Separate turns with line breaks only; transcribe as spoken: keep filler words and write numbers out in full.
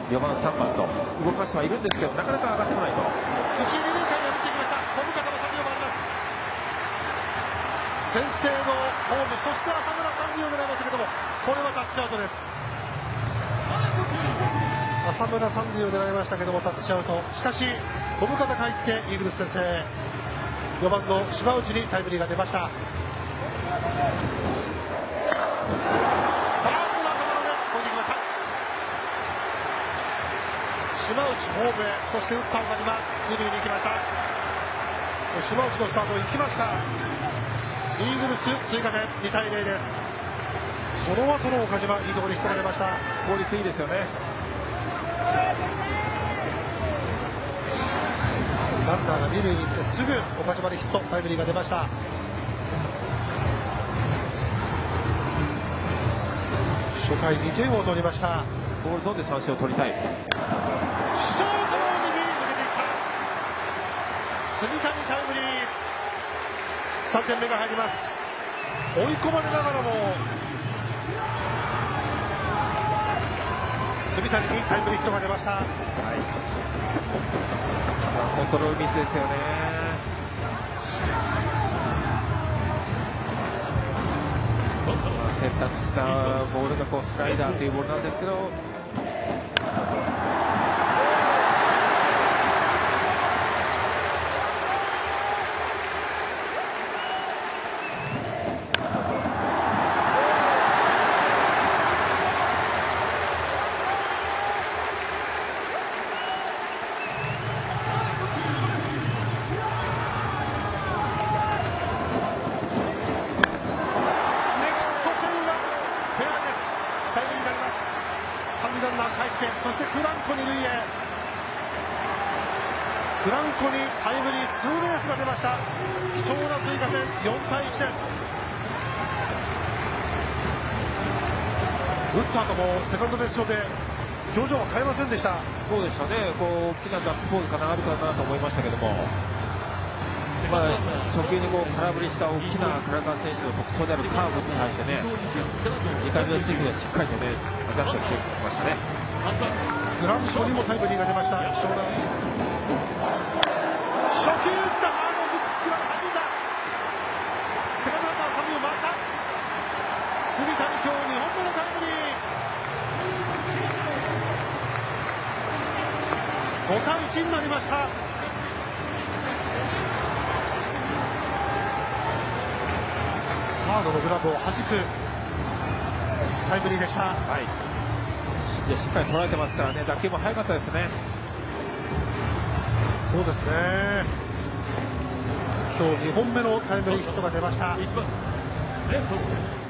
よばん、さんばんと動かしてはいるんですけど、なかなか上がってこないと。
一、二塁間を破ってきました。小深田のさんびょうもあります。先制のホーム、そして浅村さん塁を狙いましたけども、これはタッチアウトです。浅村さん塁を狙いましたけどもタッチアウト。しかし小深田が入ってイーグルス先制。よばんの島内にタイムリーが出ました。島内ホームへ、そして打った岡島二塁に行きました。島内のスタート行きました。イーグルス追加点にたいゼロです。その後の岡島いいところにヒットが出ました。
効率いいですよね。
ランナーが二塁に行ってすぐ岡島にヒット、タイムリーが出ました。初回にてんを取りました。
ボール飛んで三振を取りたい。
ショートの右に抜けていった。炭谷タイムリー。さんてんめが入ります。追い込まれながらも炭谷にタイムリーヒットが出ました。はい、
コントロールミスですよね。選択したボールがこうスライダーというボールなんですけど、
ランナー帰って、そしてフランコ二塁へ。フランコにタイムリーツーベースが出ました。貴重な追加点、よんたいいちです。打った後もセカンドベース上で表情は変えませんでした。
そうでしたね。こう大きなガッツポーズかな、あるかなと思いましたけども、まあ、初球にこう空振りした大きな倉川選手の特徴であるカーブに対してね、にかいめのスイングでしっかりとねアジャストしてきましたね。
グランド賞にもタイムリーが出ました。貴重な初球打ったハードブックが弾いた。セカンドランナーさんびょう回った。炭谷今日にほんめのタイムリー。ごたいいちになりました。サードのグラブを弾くタイムリーでした。
はい、いやしっかり捉えてますからね。打球も速かったですね。
そうですね。今日にほんめのタイムリーヒットが出ました。